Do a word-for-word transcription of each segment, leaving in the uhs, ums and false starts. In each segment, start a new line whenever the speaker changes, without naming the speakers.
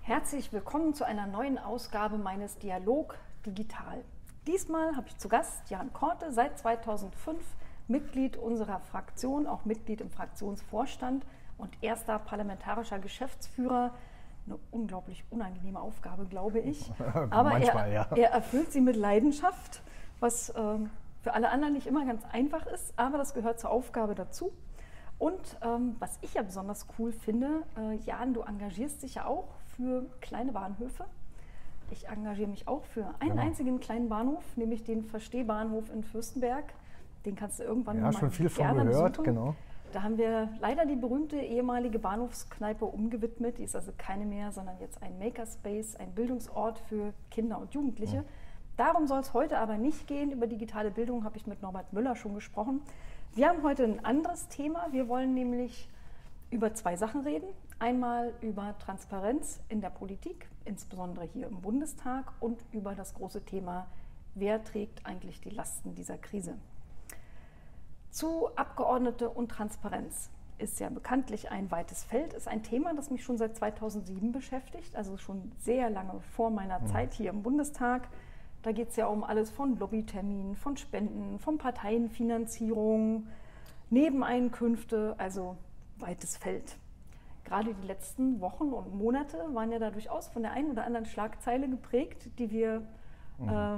Herzlich willkommen zu einer neuen Ausgabe meines Dialog Digital. Diesmal habe ich zu Gast Jan Korte, seit zweitausendfünf Mitglied unserer Fraktion, auch Mitglied im Fraktionsvorstand und erster parlamentarischer Geschäftsführer. Eine unglaublich unangenehme Aufgabe, glaube ich. Aber
Manchmal,
er,
ja.
er erfüllt sie mit Leidenschaft, was äh, für alle anderen nicht immer ganz einfach ist, aber das gehört zur Aufgabe dazu. Und ähm, was ich ja besonders cool finde, äh, Jan, du engagierst dich ja auch für kleine Bahnhöfe. Ich engagiere mich auch für einen
Genau.
einzigen kleinen Bahnhof, nämlich den Verstehbahnhof in Fürstenberg. Den kannst du irgendwann
Ja,
mal
schon viel von
gerne
gehört,
besuchen.
genau.
Da haben wir leider die berühmte ehemalige Bahnhofskneipe umgewidmet. Die ist also keine mehr, sondern jetzt ein Makerspace, ein Bildungsort für Kinder und Jugendliche. Ja. Darum soll es heute aber nicht gehen. Über digitale Bildung habe ich mit Norbert Müller schon gesprochen. Wir haben heute ein anderes Thema. Wir wollen nämlich über zwei Sachen reden. Einmal über Transparenz in der Politik, insbesondere hier im Bundestag, und über das große Thema, wer trägt eigentlich die Lasten dieser Krise. Zu Abgeordnete und Transparenz ist ja bekanntlich ein weites Feld, ist ein Thema, das mich schon seit zweitausendsieben beschäftigt, also schon sehr lange vor meiner mhm. Zeit hier im Bundestag. Da geht es ja um alles von Lobbyterminen, von Spenden, von Parteienfinanzierung, Nebeneinkünfte, also weites Feld. Gerade die letzten Wochen und Monate waren ja da durchaus von der einen oder anderen Schlagzeile geprägt, die wir mhm. äh,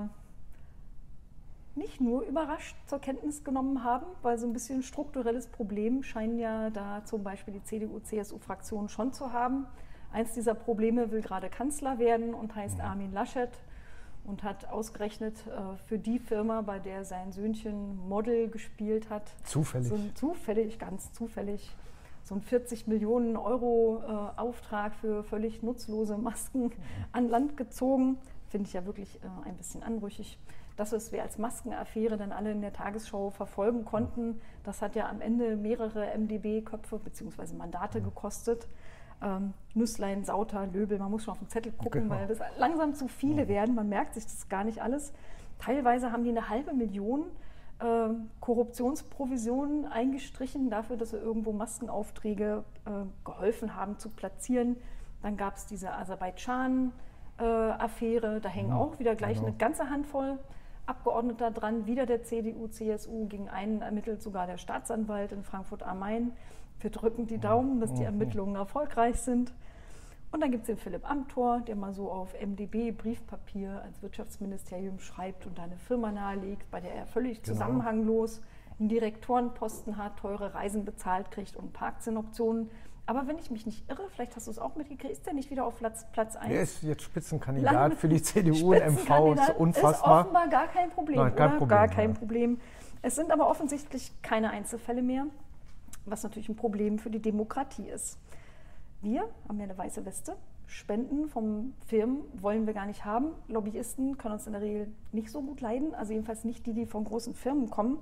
nicht nur überrascht zur Kenntnis genommen haben, weil so ein bisschen strukturelles Problem scheinen ja da zum Beispiel die C D U-C S U-Fraktion schon zu haben. Eins dieser Probleme will gerade Kanzler werden und heißt mhm. Armin Laschet und hat ausgerechnet äh, für die Firma, bei der sein Söhnchen Model gespielt hat,
zufällig,
so ein, zufällig, ganz zufällig, so ein vierzig Millionen Euro äh, Auftrag für völlig nutzlose Masken mhm. an Land gezogen. Finde ich ja wirklich äh, ein bisschen anrüchig. Das, was wir als Maskenaffäre dann alle in der Tagesschau verfolgen konnten, das hat ja am Ende mehrere M D B-Köpfe bzw. Mandate gekostet. Ähm, Nüsslein, Sauter, Löbel, man muss schon auf den Zettel gucken, genau. weil das langsam zu viele ja. werden. Man merkt sich das gar nicht alles. Teilweise haben die eine halbe Million äh, Korruptionsprovisionen eingestrichen dafür, dass sie irgendwo Maskenaufträge äh, geholfen haben zu platzieren. Dann gab es diese Aserbaidschan-Affäre, da hängen ja, auch wieder gleich genau. eine ganze Handvoll Abgeordneter dran, wieder der C D U, C S U, gegen einen ermittelt sogar der Staatsanwalt in Frankfurt am Main. Wir drücken die Daumen, dass die Ermittlungen erfolgreich sind. Und dann gibt es den Philipp Amthor, der mal so auf M D B-Briefpapier als Wirtschaftsministerium schreibt und da eine Firma nahelegt, bei der er völlig genau. zusammenhanglos einen Direktorenposten hat, teure Reisen bezahlt kriegt und Parkzinnoptionen. Aber wenn ich mich nicht irre, vielleicht hast du es auch mitgekriegt, ist der nicht wieder auf Platz, Platz eins?
Er ist jetzt Spitzenkandidat Land für die C D U und M V, ist unfassbar.
Ist offenbar gar kein Problem,
Nein, kein
oder?
Problem,
Gar kein
ja.
Problem. Es sind aber offensichtlich keine Einzelfälle mehr, was natürlich ein Problem für die Demokratie ist. Wir haben ja eine weiße Weste. Spenden von Firmen wollen wir gar nicht haben. Lobbyisten können uns in der Regel nicht so gut leiden, also jedenfalls nicht die, die von großen Firmen kommen.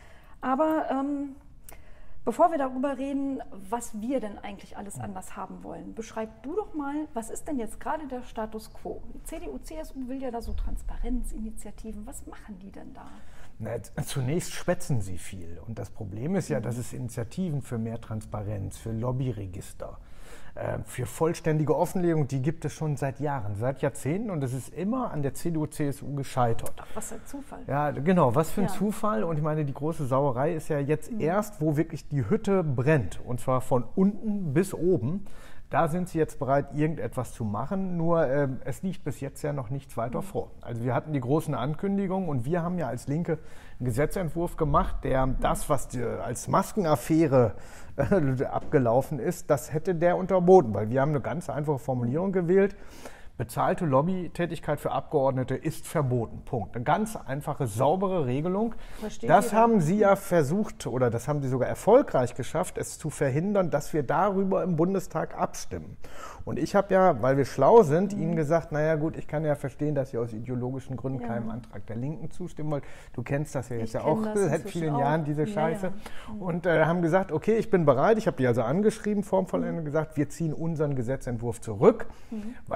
Aber ähm, bevor wir darüber reden, was wir denn eigentlich alles anders haben wollen, beschreib du doch mal, was ist denn jetzt gerade der Status quo? Die C D U, C S U will ja da so Transparenzinitiativen. Was machen die denn da?
Na, zunächst schwätzen sie viel. Und das Problem ist ja, dass es Initiativen für mehr Transparenz, für Lobbyregister, äh, für vollständige Offenlegung, die gibt es schon seit Jahren, seit Jahrzehnten. Und es ist immer an der C D U, C S U gescheitert.
Ach, was für ein Zufall.
Ja, genau, was für ein
ja.
Zufall. Und ich meine, die große Sauerei ist ja jetzt mhm. erst, wo wirklich die Hütte brennt. Und zwar von unten bis oben. Da sind sie jetzt bereit, irgendetwas zu machen, nur äh, es liegt bis jetzt ja noch nichts weiter mhm. vor. Also wir hatten die großen Ankündigungen und wir haben ja als Linke einen Gesetzentwurf gemacht, der mhm. das, was die, als Maskenaffäre äh, abgelaufen ist, das hätte der unterboten, weil wir haben eine ganz einfache Formulierung gewählt. Bezahlte Lobbytätigkeit für Abgeordnete ist verboten. Punkt. Eine ganz einfache, saubere Regelung. Versteht das jeder? Haben Sie ja versucht, oder das haben Sie sogar erfolgreich geschafft, es zu verhindern, dass wir darüber im Bundestag abstimmen. Und ich habe ja, weil wir schlau sind, mhm. Ihnen gesagt, naja gut, ich kann ja verstehen, dass Sie aus ideologischen Gründen ja. keinem Antrag der Linken zustimmen wollt. Du kennst das ja jetzt ich ja auch seit vielen auch. Jahren, diese Scheiße. Ja, ja. Mhm. Und äh, haben gesagt, okay, ich bin bereit. Ich habe die also angeschrieben, formvoll mhm. gesagt, wir ziehen unseren Gesetzentwurf zurück, mhm. weil ihr sagt,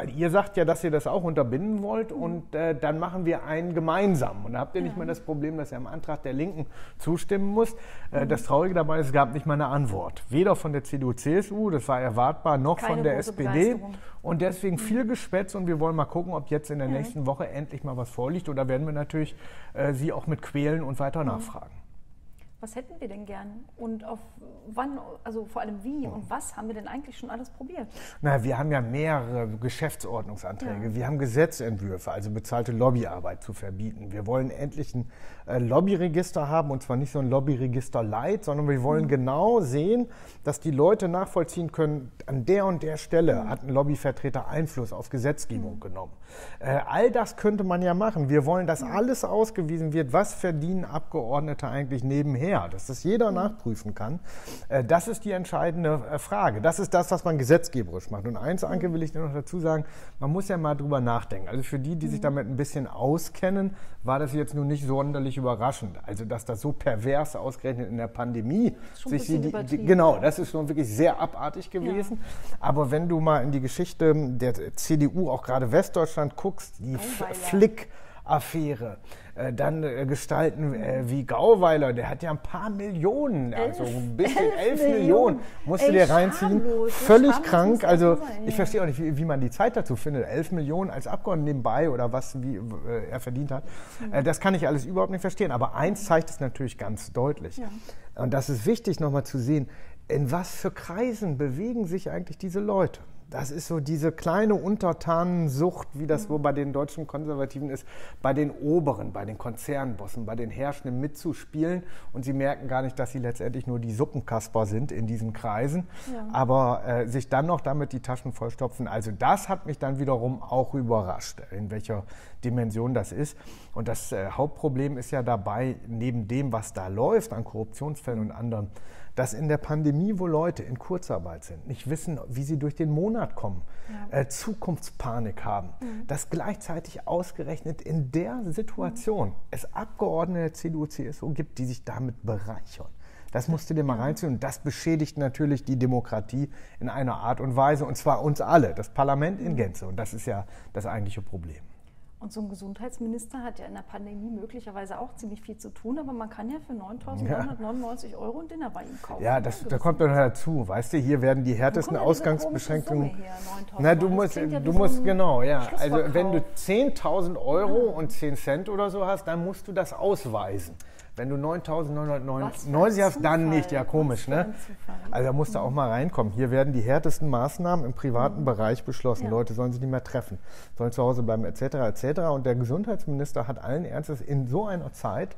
sagt ja, dass ihr das auch unterbinden wollt und äh, dann machen wir einen gemeinsam. Und da habt ihr nicht
Ja.
mehr das Problem, dass ihr am Antrag der Linken zustimmen müsst. Äh, das Traurige dabei ist, es gab nicht mal eine Antwort. Weder von der C D U C S U, das war erwartbar, noch
Keine
von der
große
S P D.
Begeisterung.
Und deswegen viel Geschwätz und wir wollen mal gucken, ob jetzt in der nächsten Woche endlich mal was vorliegt. Und da werden wir natürlich äh, Sie auch mit quälen und weiter nachfragen.
Was hätten wir denn gern und auf wann, also vor allem wie und was haben wir denn eigentlich schon alles probiert?
Na, wir haben ja mehrere Geschäftsordnungsanträge.
Ja.
Wir haben Gesetzentwürfe, also bezahlte Lobbyarbeit zu verbieten. Wir wollen endlich ein äh, Lobbyregister haben und zwar nicht so ein Lobbyregister Light, sondern wir wollen mhm. genau sehen, dass die Leute nachvollziehen können, an der und der Stelle mhm. hat ein Lobbyvertreter Einfluss auf Gesetzgebung mhm. genommen. Äh, all das könnte man ja machen. Wir wollen, dass mhm. alles ausgewiesen wird, was verdienen Abgeordnete eigentlich nebenher. Dass das jeder nachprüfen kann, das ist die entscheidende Frage. Das ist das, was man gesetzgeberisch macht. Und eins, Anke, will ich dir noch dazu sagen, man muss ja mal drüber nachdenken. Also für die, die sich damit ein bisschen auskennen, war das jetzt nun nicht sonderlich überraschend. Also dass das so pervers ausgerechnet in der Pandemie sich die, die, genau, das ist schon wirklich sehr abartig gewesen. Ja. Aber wenn du mal in die Geschichte der C D U, auch gerade Westdeutschland, guckst, die Flick Affäre, äh, dann äh, Gestalten äh, wie Gauweiler, der hat ja ein paar Millionen, also ein bisschen elf, elf Millionen, musst du dir reinziehen.
Schamlos,
Völlig
schamlos
krank, also
sein,
ich
ja.
verstehe auch nicht, wie, wie man die Zeit dazu findet. elf Millionen als Abgeordneter nebenbei oder was wie, äh, er verdient hat, mhm. äh, das kann ich alles überhaupt nicht verstehen. Aber eins zeigt es natürlich ganz deutlich. Ja. Und das ist wichtig nochmal zu sehen, in was für Kreisen bewegen sich eigentlich diese Leute. Das ist so diese kleine Untertanensucht, wie das wohl bei den deutschen Konservativen ist, bei den Oberen, bei den Konzernbossen, bei den Herrschenden mitzuspielen. Und sie merken gar nicht, dass sie letztendlich nur die Suppenkasper sind in diesen Kreisen, ja. aber äh, sich dann noch damit die Taschen vollstopfen. Also das hat mich dann wiederum auch überrascht, in welcher Dimension das ist. Und das äh, Hauptproblem ist ja dabei, neben dem, was da läuft an Korruptionsfällen und anderen, dass in der Pandemie, wo Leute in Kurzarbeit sind, nicht wissen, wie sie durch den Monat kommen, ja. äh, Zukunftspanik haben, mhm. dass gleichzeitig ausgerechnet in der Situation mhm. es Abgeordnete der C D U C S U gibt, die sich damit bereichern. Das musst du dir mal ja. reinziehen und das beschädigt natürlich die Demokratie in einer Art und Weise und zwar uns alle, das Parlament in Gänze und das ist ja das eigentliche Problem.
Und so ein Gesundheitsminister hat ja in der Pandemie möglicherweise auch ziemlich viel zu tun, aber man kann ja für neuntausendneunhundertneunundneunzig Euro ein Dinner bei ihm kaufen.
Ja, das, da kommt dann dazu, weißt du, hier werden die härtesten Ausgangsbeschränkungen. Na, du musst, ja du musst genau, ja. Also wenn du zehntausend Euro ja. und zehn Cent oder so hast, dann musst du das ausweisen. Wenn du neuntausendneunhundertneunundneunzig hast, dann nicht. Ja, komisch, ne? Also da musst du auch mal reinkommen. Hier werden die härtesten Maßnahmen im privaten mhm. Bereich beschlossen. Ja. Leute sollen sich nicht mehr treffen, sollen zu Hause bleiben, et cetera et cetera. Und der Gesundheitsminister hat allen Ernstes in so einer Zeit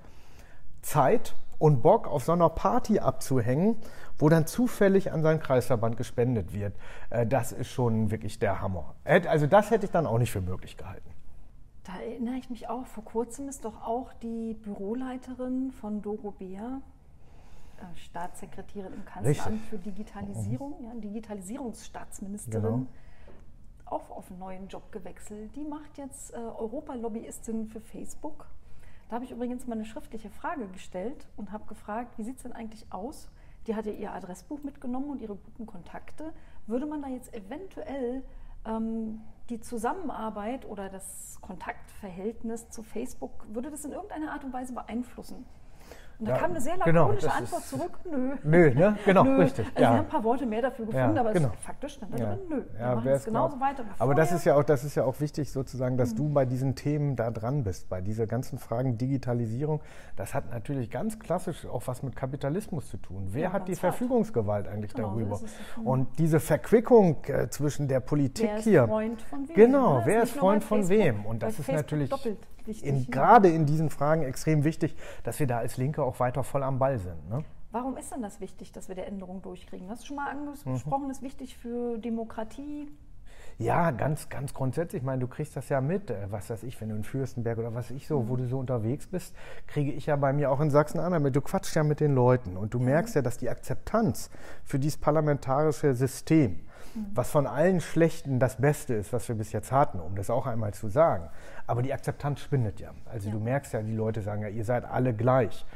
Zeit und Bock auf so einer Party abzuhängen, wo dann zufällig an seinen Kreisverband gespendet wird. Das ist schon wirklich der Hammer. Also das hätte ich dann auch nicht für möglich gehalten.
Da erinnere ich mich auch, vor kurzem ist doch auch die Büroleiterin von Doro Bär, äh, Staatssekretärin im Kanzleramt Richtig. für Digitalisierung, ja, Digitalisierungsstaatsministerin, genau. auch auf einen neuen Job gewechselt. Die macht jetzt äh, Europalobbyistin für Facebook. Da habe ich übrigens mal eine schriftliche Frage gestellt und habe gefragt, wie sieht es denn eigentlich aus? Die hatte ihr Adressbuch mitgenommen und ihre guten Kontakte. Würde man da jetzt eventuell ähm, die Zusammenarbeit oder das Kontaktverhältnis zu Facebook, würde das in irgendeiner Art und Weise beeinflussen? Und da ja, kam eine sehr lakonische genau, Antwort zurück, nö.
Nö, ne? Genau,
nö.
richtig.
Also ja. wir haben ein paar Worte mehr dafür gefunden, ja, aber genau. es, faktisch stand da
ja.
drin, nö. Wir
ja,
machen es genauso
glaubt.
weiter.
Aber das ist, ja auch, das ist ja auch wichtig sozusagen, dass mhm. du bei diesen Themen da dran bist, bei dieser ganzen Fragen Digitalisierung. Das hat natürlich ganz klassisch auch was mit Kapitalismus zu tun. Wer ja, hat die Verfügungsgewalt eigentlich genau, darüber? So Und diese Verquickung äh, zwischen der Politik
wer ist
hier.
Freund von wem?
Genau,
ne?
wer ist Freund von
Facebook,
wem? Und das ist
Facebook
natürlich
wichtig,
in, gerade in diesen Fragen extrem wichtig, dass wir da als Linke auch weiter voll am Ball sind. Ne?
Warum ist denn das wichtig, dass wir der Änderung durchkriegen? Das ist schon mal angesprochen, mhm. ist wichtig für Demokratie.
Ja, ganz, ganz grundsätzlich. Ich meine, du kriegst das ja mit, was weiß ich, wenn du in Fürstenberg oder was weiß ich so, mhm. wo du so unterwegs bist, kriege ich ja bei mir auch in Sachsen-Anhalt mit. Du quatschst ja mit den Leuten und du mhm. merkst ja, dass die Akzeptanz für dieses parlamentarische System, mhm. was von allen Schlechten das Beste ist, was wir bis jetzt hatten, um das auch einmal zu sagen, aber die Akzeptanz schwindet ja. Also ja. du merkst ja, die Leute sagen ja, ihr seid alle gleich.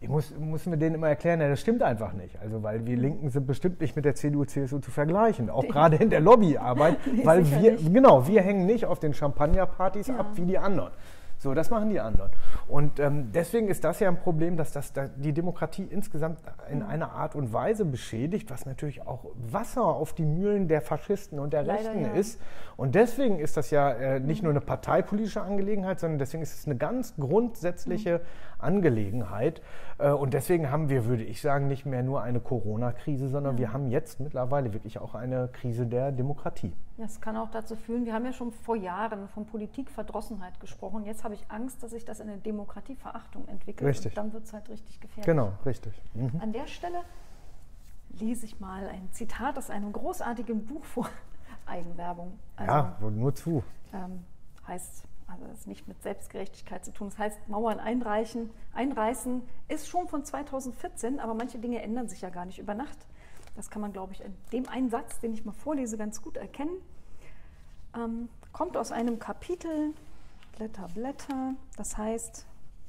ich muss, müssen wir denen immer erklären, ja, das stimmt einfach nicht. Also, weil wir Linken sind bestimmt nicht mit der C D U, C S U zu vergleichen. Auch gerade in der Lobbyarbeit, nee, weil wir, nicht. genau, wir hängen nicht auf den Champagnerpartys ja. ab wie die anderen. So, das machen die anderen. Und ähm, deswegen ist das ja ein Problem, dass das da die Demokratie insgesamt in mhm. einer Art und Weise beschädigt, was natürlich auch Wasser auf die Mühlen der Faschisten und der Leider, Rechten ja. ist. Und deswegen ist das ja äh, nicht mhm. nur eine parteipolitische Angelegenheit, sondern deswegen ist es eine ganz grundsätzliche mhm. Angelegenheit. Äh, und deswegen haben wir, würde ich sagen, nicht mehr nur eine Corona-Krise, sondern mhm. wir haben jetzt mittlerweile wirklich auch eine Krise der Demokratie.
Ja, es kann auch dazu führen, wir haben ja schon vor Jahren von Politikverdrossenheit gesprochen. Jetzt habe ich Angst, dass sich das in eine Demokratieverachtung entwickelt.
Richtig.
Und dann wird es halt richtig gefährlich.
Genau, richtig. Mhm.
An der Stelle lese ich mal ein Zitat aus einem großartigen Buch vor. Eigenwerbung.
Also, ja, nur zu.
Ähm, heißt, also das ist nicht mit Selbstgerechtigkeit zu tun. Das heißt, Mauern einreichen, einreißen ist schon von zweitausendvierzehn, aber manche Dinge ändern sich ja gar nicht über Nacht. Das kann man, glaube ich, in dem einen Satz, den ich mal vorlese, ganz gut erkennen. Ähm, kommt aus einem Kapitel, Blätter, Blätter, das heißt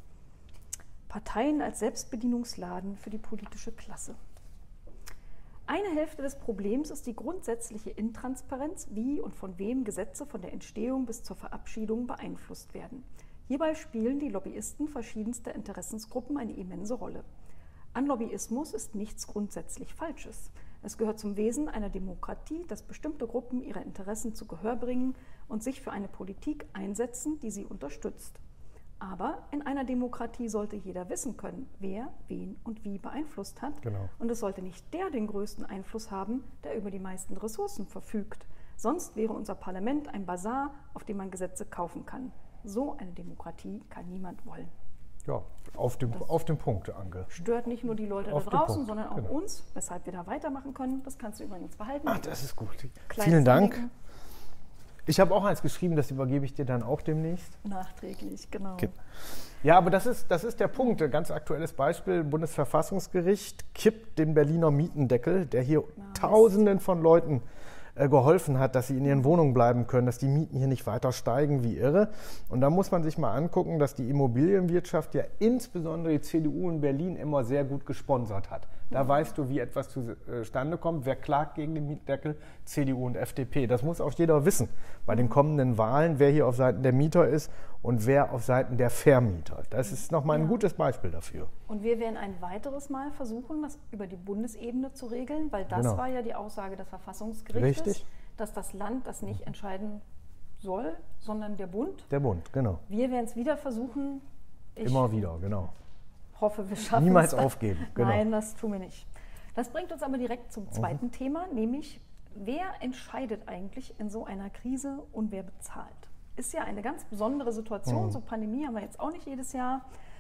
Parteien als Selbstbedienungsladen für die politische Klasse. Eine Hälfte des Problems ist die grundsätzliche Intransparenz, wie und von wem Gesetze von der Entstehung bis zur Verabschiedung beeinflusst werden. Hierbei spielen die Lobbyisten verschiedenster Interessensgruppen eine immense Rolle. An Lobbyismus ist nichts grundsätzlich Falsches. Es gehört zum Wesen einer Demokratie, dass bestimmte Gruppen ihre Interessen zu Gehör bringen und sich für eine Politik einsetzen, die sie unterstützt. Aber in einer Demokratie sollte jeder wissen können, wer, wen und wie beeinflusst hat.
Genau.
Und es sollte nicht der den größten Einfluss haben, der über die meisten Ressourcen verfügt. Sonst wäre unser Parlament ein Basar, auf dem man Gesetze kaufen kann. So eine Demokratie kann niemand wollen.
Ja, auf dem, auf dem Punkt, Anke.
Stört nicht nur die Leute
auf
da draußen,
Punkt,
sondern auch
genau.
uns, weshalb wir da weitermachen können. Das kannst du übrigens behalten.
Ach, das ist gut.
Kleines
Vielen Dank.
Denken.
Ich habe auch eins geschrieben, das übergebe ich dir dann auch demnächst.
Nachträglich, genau.
Okay. Ja, aber das ist, das ist der Punkt. Ein ganz aktuelles Beispiel. Bundesverfassungsgericht kippt den Berliner Mietendeckel, der hier ja, Tausenden von Leuten äh, geholfen hat, dass sie in ihren Wohnungen bleiben können, dass die Mieten hier nicht weiter steigen wie irre. Und da muss man sich mal angucken, dass die Immobilienwirtschaft ja insbesondere die C D U in Berlin immer sehr gut gesponsert hat. Da weißt du, wie etwas zustande kommt. Wer klagt gegen den Mietendeckel? C D U und F D P. Das muss auch jeder wissen bei den kommenden Wahlen, wer hier auf Seiten der Mieter ist und wer auf Seiten der Vermieter. Das ist nochmal ein ja. gutes Beispiel dafür.
Und wir werden ein weiteres Mal versuchen, das über die Bundesebene zu regeln, weil das genau. war ja die Aussage des Verfassungsgerichtes,
Richtig.
dass das Land das nicht entscheiden soll, sondern der Bund.
Der Bund, genau.
Wir werden es wieder versuchen. Ich
Immer wieder, genau.
hoffe, wir schaffen
Niemals
es.
aufgeben. Genau.
Nein, das tun wir nicht. Das bringt uns aber direkt zum zweiten mhm. Thema, nämlich wer entscheidet eigentlich in so einer Krise und wer bezahlt? Ist ja eine ganz besondere Situation, mhm. so Pandemie haben wir jetzt auch nicht jedes Jahr.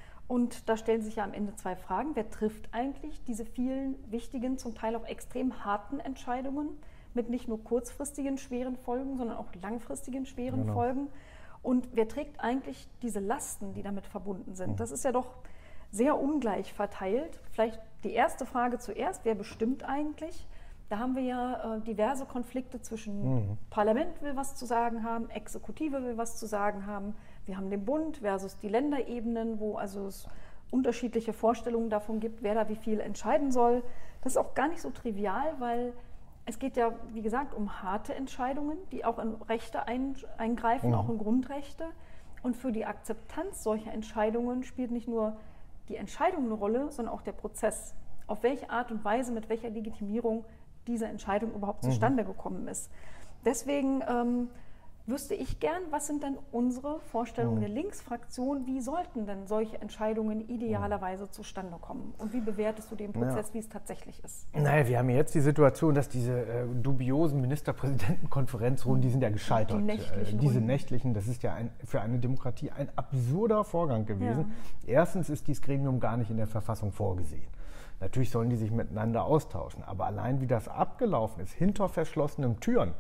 Und da stellen sich ja am Ende zwei Fragen. Wer trifft eigentlich diese vielen wichtigen, zum Teil auch extrem harten Entscheidungen mit nicht nur kurzfristigen schweren Folgen, sondern auch langfristigen schweren genau. Folgen? Und wer trägt eigentlich diese Lasten, die damit verbunden sind? Mhm. Das ist ja doch sehr ungleich verteilt. Vielleicht die erste Frage zuerst, wer bestimmt eigentlich? Da haben wir ja äh, diverse Konflikte zwischen mhm. Parlament will was zu sagen haben, Exekutive will was zu sagen haben. Wir haben den Bund versus die Länderebenen, wo also es unterschiedliche Vorstellungen davon gibt, wer da wie viel entscheiden soll. Das ist auch gar nicht so trivial, weil es geht ja, wie gesagt, um harte Entscheidungen, die auch in Rechte ein, eingreifen, mhm. auch in Grundrechte. Und für die Akzeptanz solcher Entscheidungen spielt nicht nur die Entscheidung eine Rolle, sondern auch der Prozess. Auf welche Art und Weise, mit welcher Legitimierung diese Entscheidung überhaupt zustande mhm. gekommen ist. Deswegen ähm, wüsste ich gern, was sind denn unsere Vorstellungen mhm. der Linksfraktion, wie sollten denn solche Entscheidungen idealerweise zustande kommen? Und wie bewertest du den Prozess, ja. wie es tatsächlich ist?
Naja, wir haben jetzt die Situation, dass diese äh, dubiosen Ministerpräsidentenkonferenzrunden, die sind ja gescheitert.
Die nächtlichen
äh, diese
Runden.
nächtlichen, das ist ja ein, für eine Demokratie ein absurder Vorgang gewesen. Ja. Erstens ist dieses Gremium gar nicht in der Verfassung vorgesehen. Natürlich sollen die sich miteinander austauschen, aber allein wie das abgelaufen ist, hinter verschlossenen Türen,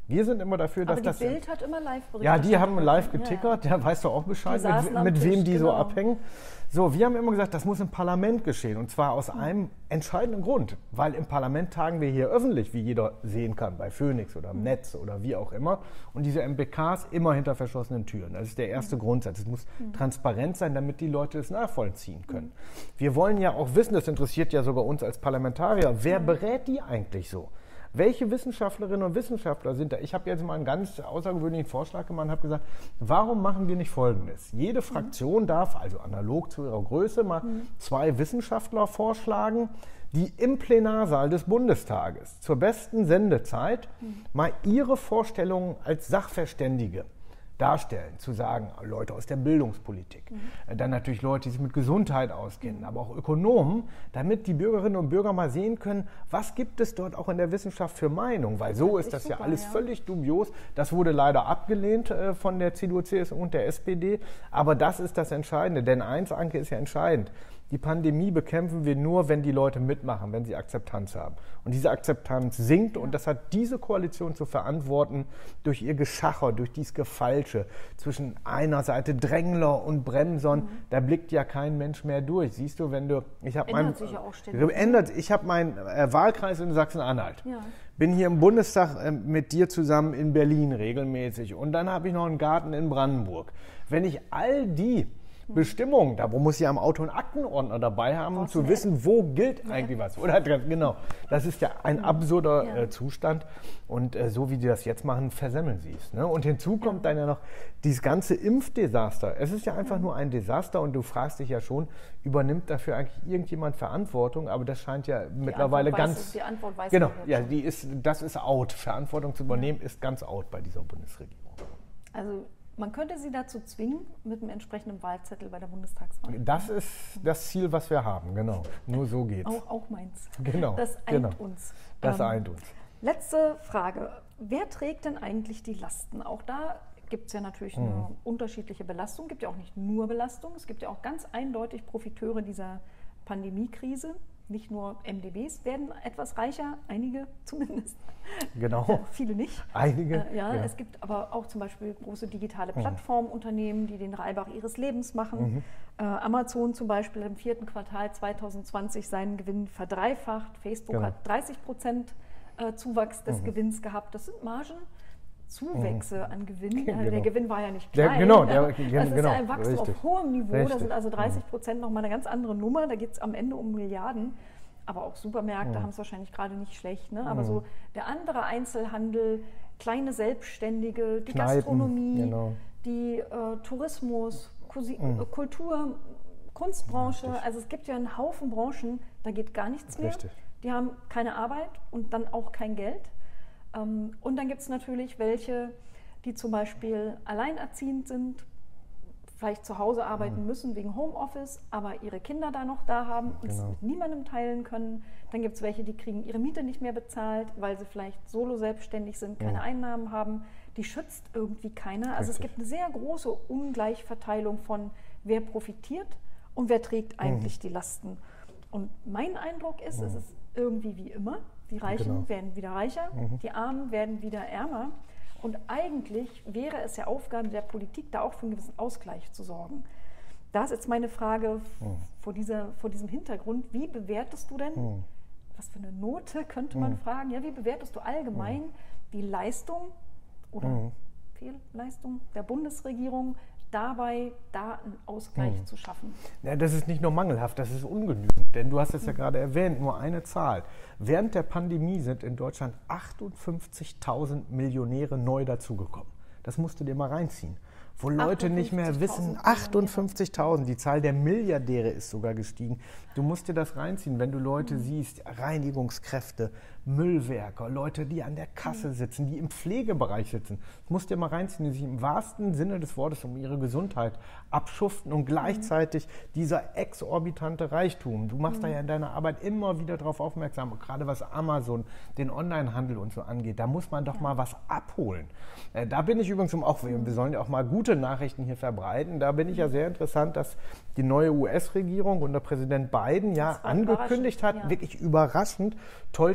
Wir sind immer dafür, dass
Aber die
das...
Bild hat immer live berichtet.
Ja, die haben live getickert, ja, ja. Der weiß doch auch Bescheid, mit, mit wem die genau. so abhängen. So, wir haben immer gesagt, das muss im Parlament geschehen. Und zwar aus mhm. einem entscheidenden Grund. Weil im Parlament tagen wir hier öffentlich, wie jeder sehen kann, bei Phoenix oder im mhm. Netz oder wie auch immer. Und diese M B Ks immer hinter verschlossenen Türen. Das ist der erste mhm. Grundsatz. Es muss mhm. transparent sein, damit die Leute es nachvollziehen können. Mhm. Wir wollen ja auch wissen, das interessiert ja sogar uns als Parlamentarier, wer mhm. berät die eigentlich so? Welche Wissenschaftlerinnen und Wissenschaftler sind da? Ich habe jetzt mal einen ganz außergewöhnlichen Vorschlag gemacht und habe gesagt, warum machen wir nicht Folgendes? Jede Fraktion mhm. darf, also analog zu ihrer Größe, mal mhm. zwei Wissenschaftler vorschlagen, die im Plenarsaal des Bundestages zur besten Sendezeit mhm. mal ihre Vorstellungen als Sachverständige darstellen, zu sagen, Leute aus der Bildungspolitik, mhm. dann natürlich Leute, die sich mit Gesundheit auskennen, mhm. aber auch Ökonomen, damit die Bürgerinnen und Bürger mal sehen können, was gibt es dort auch in der Wissenschaft für Meinung, weil so ist das super, ja alles ja. völlig dubios. Das wurde leider abgelehnt äh, von der C D U, C S U und der S P D, aber das ist das Entscheidende, denn eins, Anke, ist ja entscheidend. Die Pandemie bekämpfen wir nur, wenn die Leute mitmachen, wenn sie Akzeptanz haben. Und diese Akzeptanz sinkt ja. und das hat diese Koalition zu verantworten durch ihr Geschacher, durch dieses Gefalsche zwischen einer Seite Drängler und Bremsern. Mhm. Da blickt ja kein Mensch mehr durch. Siehst du, wenn du... Ich habe mein,
sich ja auch ständig.
Ändert, ich habe meinen äh, Wahlkreis in Sachsen-Anhalt. Ja. Bin hier im Bundestag äh, mit dir zusammen in Berlin regelmäßig. Und dann habe ich noch einen Garten in Brandenburg. Wenn ich all die Bestimmungen, da muss ich ja am Auto einen Aktenordner dabei haben, um zu wissen, wo gilt eigentlich was. Oder genau, das ist ja ein absurder ja. äh, Zustand. Und äh, so wie die das jetzt machen, versemmeln sie es. Ne? Und hinzu kommt ja. dann ja noch dieses ganze Impfdesaster. Es ist ja einfach ja. nur ein Desaster und du fragst dich ja schon, übernimmt dafür eigentlich irgendjemand Verantwortung? Aber das scheint ja die mittlerweile
Antwort
ganz...
Weiß, die Antwort weiß
genau, ja, die ist, das ist out. Verantwortung zu übernehmen ja. ist ganz out bei dieser Bundesregierung.
Also man könnte sie dazu zwingen, mit einem entsprechenden Wahlzettel bei der Bundestagswahl.
Das ist das Ziel, was wir haben, genau. Nur so geht's.
Auch, auch meins.
Genau.
Das eint
genau.
uns.
Das
ähm,
eint uns.
Letzte Frage. Wer trägt denn eigentlich die Lasten? Auch da gibt es ja natürlich eine mhm. unterschiedliche Belastung. Es gibt ja auch nicht nur Belastung. Es gibt ja auch ganz eindeutig Profiteure dieser Pandemiekrise. Nicht nur M D Bs werden etwas reicher, einige zumindest.
Genau.
Ja, viele nicht.
Einige.
Äh, ja,
ja,
es gibt aber auch zum Beispiel große digitale Plattformunternehmen, die den Reibach ihres Lebens machen. Mhm. Äh, Amazon zum Beispiel im vierten Quartal zweitausendzwanzig seinen Gewinn verdreifacht. Facebook genau. hat dreißig Prozent äh, Zuwachs des mhm. Gewinns gehabt. Das sind Margen. Zuwächse mhm. an Gewinn. Genau. Der Gewinn war ja nicht klein.
Der, genau, der,
das
genau,
ist ja ein Wachstum
richtig.
auf hohem Niveau.
Richtig.
Das sind also dreißig Prozent nochmal eine ganz andere Nummer. Da geht es am Ende um Milliarden. Aber auch Supermärkte mhm. haben es wahrscheinlich gerade nicht schlecht. Ne? Aber mhm. so der andere Einzelhandel, kleine Selbstständige, die Kneipen, Gastronomie, genau. die äh, Tourismus, Kusi mhm. Kultur, Kunstbranche. Richtig. Also es gibt ja einen Haufen Branchen, da geht gar nichts mehr. Richtig. Die haben keine Arbeit und dann auch kein Geld. Ähm, und dann gibt es natürlich welche, die zum Beispiel alleinerziehend sind, vielleicht zu Hause arbeiten mhm. müssen wegen Homeoffice, aber ihre Kinder da noch da haben und genau. es mit niemandem teilen können. Dann gibt es welche, die kriegen ihre Miete nicht mehr bezahlt, weil sie vielleicht solo selbstständig sind, keine mhm. Einnahmen haben. Die schützt irgendwie keiner. Also Richtig. Es gibt eine sehr große Ungleichverteilung von wer profitiert und wer trägt eigentlich mhm. die Lasten. Und mein Eindruck ist, mhm. es ist irgendwie wie immer. Die Reichen genau. werden wieder reicher, mhm. die Armen werden wieder ärmer. Und eigentlich wäre es ja Aufgabe der Politik, da auch für einen gewissen Ausgleich zu sorgen. Da ist jetzt meine Frage mhm. vor, dieser, vor diesem Hintergrund, wie bewertest du denn, mhm. was für eine Note könnte man mhm. fragen, ja, wie bewertest du allgemein mhm. die Leistung oder mhm. Fehlleistung der Bundesregierung, dabei da einen Ausgleich hm. zu schaffen?
Ja, das ist nicht nur mangelhaft, das ist ungenügend. Denn du hast es ja gerade erwähnt, nur eine Zahl. Während der Pandemie sind in Deutschland achtundfünfzigtausend Millionäre neu dazugekommen. Das musst du dir mal reinziehen. Wo Leute nicht mehr wissen, achtundfünfzigtausend, die Zahl der Milliardäre ist sogar gestiegen. Du musst dir das reinziehen, wenn du Leute mhm. siehst, Reinigungskräfte, Müllwerker, Leute, die an der Kasse sitzen, die im Pflegebereich sitzen. Du musst dir mal reinziehen, die sich im wahrsten Sinne des Wortes um ihre Gesundheit abschuften und gleichzeitig mhm. dieser exorbitante Reichtum. Du machst mhm. da ja in deiner Arbeit immer wieder darauf aufmerksam, gerade was Amazon, den Onlinehandel und so angeht. Da muss man doch ja. mal was abholen. Äh, da bin ich übrigens, um auch, wir, wir sollen ja auch mal gute Nachrichten hier verbreiten. Da bin ich ja sehr interessant, dass die neue U S-Regierung unter Präsident Biden ja angekündigt hat, ja. wirklich überraschend, toll zu sagen,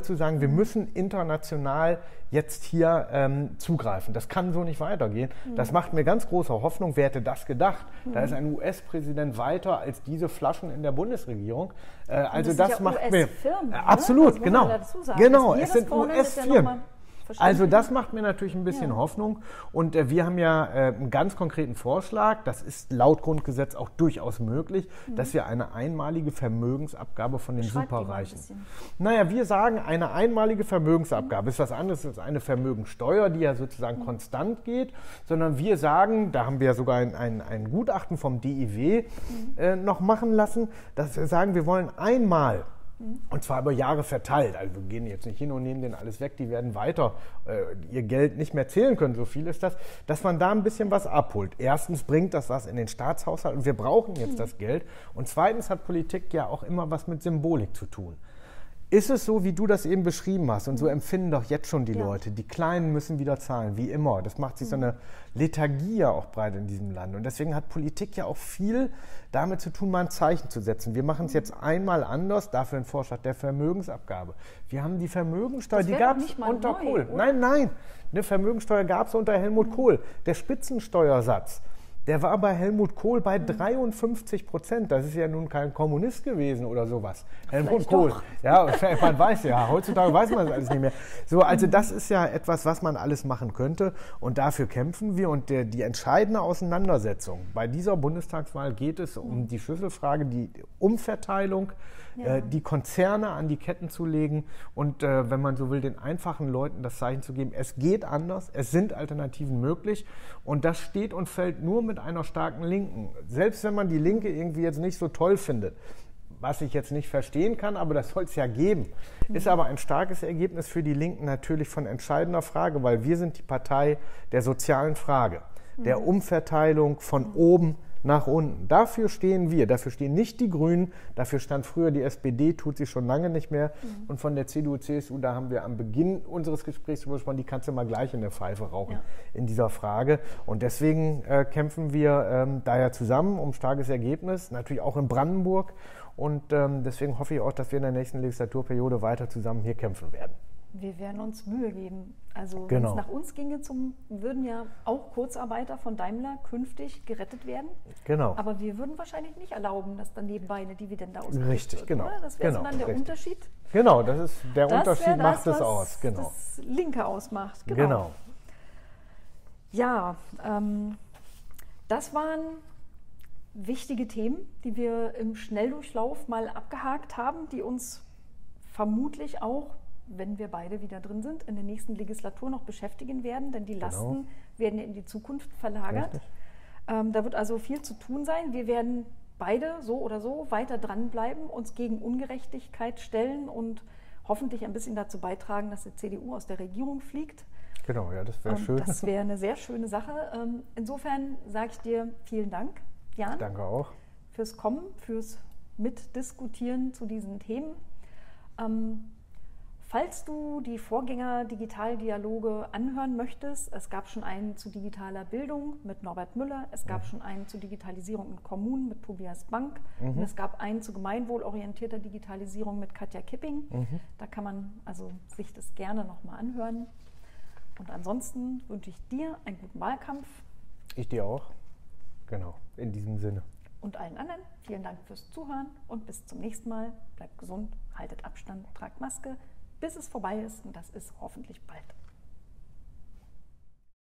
wir müssen international jetzt hier ähm, zugreifen. Das kann so nicht weitergehen. Mhm. Das macht mir ganz große Hoffnung. Wer hätte das gedacht? Mhm. Da ist ein U S-Präsident weiter als diese Flaschen in der Bundesregierung. Äh, also das, das ja macht mir... Äh, absolut, ne? Genau. Genau, es sind U S-Firmen. Also das macht mir natürlich ein bisschen ja. Hoffnung und äh, wir haben ja äh, einen ganz konkreten Vorschlag, das ist laut Grundgesetz auch durchaus möglich, mhm. dass wir eine einmalige Vermögensabgabe von den
Schreibt
Superreichen. Naja, wir sagen, eine einmalige Vermögensabgabe mhm. ist was anderes als eine Vermögensteuer, die ja sozusagen mhm. konstant geht, sondern wir sagen, da haben wir ja sogar ein, ein, ein Gutachten vom D I W mhm. äh, noch machen lassen, dass wir sagen, wir wollen einmal, und zwar über Jahre verteilt. Also wir gehen jetzt nicht hin und nehmen denen alles weg. Die werden weiter äh, ihr Geld nicht mehr zählen können. So viel ist das. Dass man da ein bisschen was abholt. Erstens bringt das was in den Staatshaushalt und wir brauchen jetzt mhm. das Geld. Und zweitens hat Politik ja auch immer was mit Symbolik zu tun. Ist es so, wie du das eben beschrieben hast, und so empfinden doch jetzt schon die ja. Leute, die Kleinen müssen wieder zahlen, wie immer. Das macht sich mhm. so eine Lethargie ja auch breit in diesem Land. Und deswegen hat Politik ja auch viel damit zu tun, mal ein Zeichen zu setzen. Wir machen es jetzt einmal anders, dafür ein Vorschlag der Vermögensabgabe. Wir haben die Vermögensteuer, die gab es unter neu, Kohl. Oder? Nein, nein, eine Vermögensteuer gab es unter Helmut mhm. Kohl. Der Spitzensteuersatz, der war bei Helmut Kohl bei dreiundfünfzig Prozent. Das ist ja nun kein Kommunist gewesen oder sowas. Helmut
Vielleicht
Kohl.
Doch.
Ja, man weiß ja, heutzutage weiß man das alles nicht mehr. So, also das ist ja etwas, was man alles machen könnte. Und dafür kämpfen wir. Und der, die entscheidende Auseinandersetzung bei dieser Bundestagswahl geht es um die Schlüsselfrage, die Umverteilung, ja. äh, die Konzerne an die Ketten zu legen und, äh, wenn man so will, den einfachen Leuten das Zeichen zu geben, es geht anders, es sind Alternativen möglich. Und das steht und fällt nur mit einer starken Linken. Selbst wenn man die Linke irgendwie jetzt nicht so toll findet, was ich jetzt nicht verstehen kann, aber das soll es ja geben, mhm. ist aber ein starkes Ergebnis für die Linken natürlich von entscheidender Frage, weil wir sind die Partei der sozialen Frage, mhm. der Umverteilung von mhm. oben nach unten. Dafür stehen wir, dafür stehen nicht die Grünen, dafür stand früher die S P D, tut sie schon lange nicht mehr. Mhm. Und von der C D U, C S U, da haben wir am Beginn unseres Gesprächs gesprochen, die kannst du mal gleich in der Pfeife rauchen ja. in dieser Frage. Und deswegen äh, kämpfen wir ähm, daher zusammen um starkes Ergebnis, natürlich auch in Brandenburg. Und ähm, deswegen hoffe ich auch, dass wir in der nächsten Legislaturperiode weiter zusammen hier kämpfen werden.
Wir werden uns Mühe geben. Also
genau.
wenn es nach uns ginge, zum, würden ja auch Kurzarbeiter von Daimler künftig gerettet werden.
Genau.
Aber wir würden wahrscheinlich nicht erlauben, dass dann nebenbei eine Dividende ausgerichtet
Richtig,
wird.
genau.
Oder? Das wäre
genau,
so dann der
richtig.
Unterschied.
Genau, das ist der
das
Unterschied,
das,
macht es
was
aus. Genau.
Das Linke ausmacht. Genau.
genau.
Ja, ähm, das waren wichtige Themen, die wir im Schnelldurchlauf mal abgehakt haben, die uns vermutlich auch, wenn wir beide wieder drin sind, in der nächsten Legislatur noch beschäftigen werden, denn die Lasten genau. werden in die Zukunft verlagert. Ähm, da wird also viel zu tun sein. Wir werden beide so oder so weiter dranbleiben, uns gegen Ungerechtigkeit stellen und hoffentlich ein bisschen dazu beitragen, dass die C D U aus der Regierung fliegt.
Genau, ja, das wäre schön.
Das wäre eine sehr schöne Sache. Ähm, insofern sage ich dir vielen Dank, Jan.
Danke auch.
Fürs Kommen, fürs Mitdiskutieren zu diesen Themen. Ähm, falls du die Vorgänger-Digitaldialoge anhören möchtest, es gab schon einen zu digitaler Bildung mit Norbert Müller, es gab mhm. schon einen zu Digitalisierung in Kommunen mit Tobias Bank mhm. und es gab einen zu gemeinwohlorientierter Digitalisierung mit Katja Kipping. Mhm. Da kann man also sich das gerne nochmal anhören. Und ansonsten wünsche ich dir einen guten Wahlkampf.
Ich dir auch. Genau, in diesem Sinne.
Und allen anderen, vielen Dank fürs Zuhören und bis zum nächsten Mal. Bleibt gesund, haltet Abstand, tragt Maske, bis es vorbei ist und das ist hoffentlich bald.